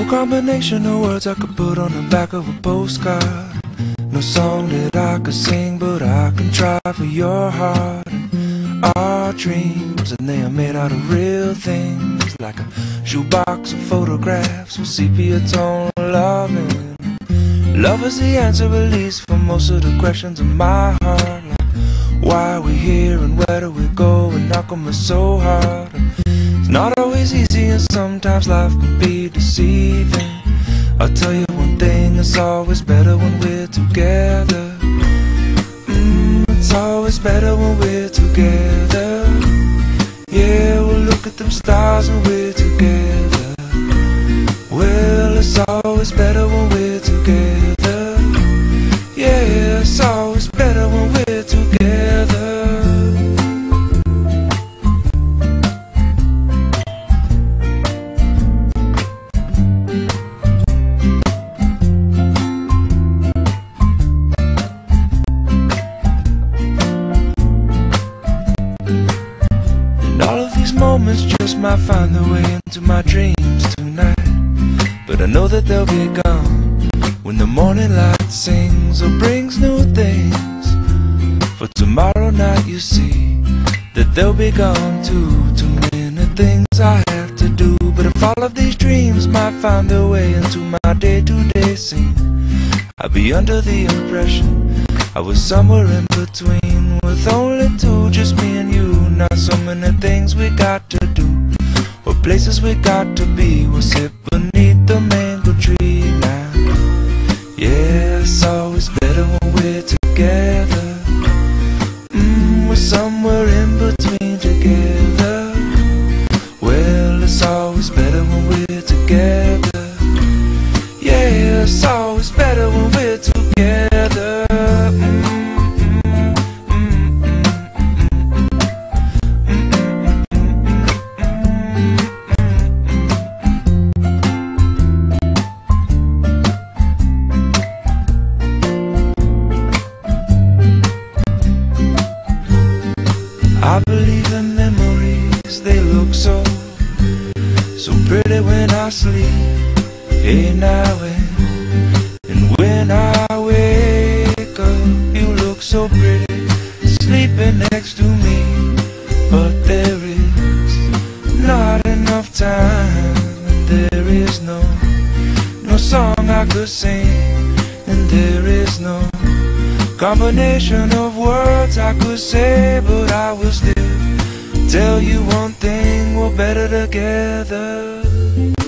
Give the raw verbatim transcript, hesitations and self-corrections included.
combination of words I could put on the back of a postcard. No song that I could sing, but I can try for your heart. Our dreams, and they are made out of real things, like a shoebox of photographs with sepia tone loving. Love is the answer, at least for most of the questions in my heart, like why are we here and where do we go, and how come it's so hard. It's not always easy, and sometimes life can be deceiving. I'll tell you one thing, it's always better when we're together. mm, It's always better when we're together. Yeah, we'll look at them stars when we're together. Well, it's always better when we're together. Yeah, it's always better when we're together. Moments just might find their way into my dreams tonight, but I know that they'll be gone when the morning light sings or brings new things. For tomorrow night you see that they'll be gone too. Too many things I have to do, but if all of these dreams might find their way into my day-to-day scene, I'd be under the impression I was somewhere in between, with only two, just me and you. Not so many things we got to do, or places we got to be. We'll sit beneath the mango tree now. Yeah, it's always better when we're together. mm, We're somewhere in between together. Well, it's always better when we're together. Yeah, it's always better when we're together. mm. I believe in memories, they look so, so pretty when I sleep. Hey now and, and when I wake up, you look so pretty, sleeping next to me. But there is not enough time, and there is no, no song I could sing, and there is no combination of words I could say, but I will still tell you one thing, we're better together.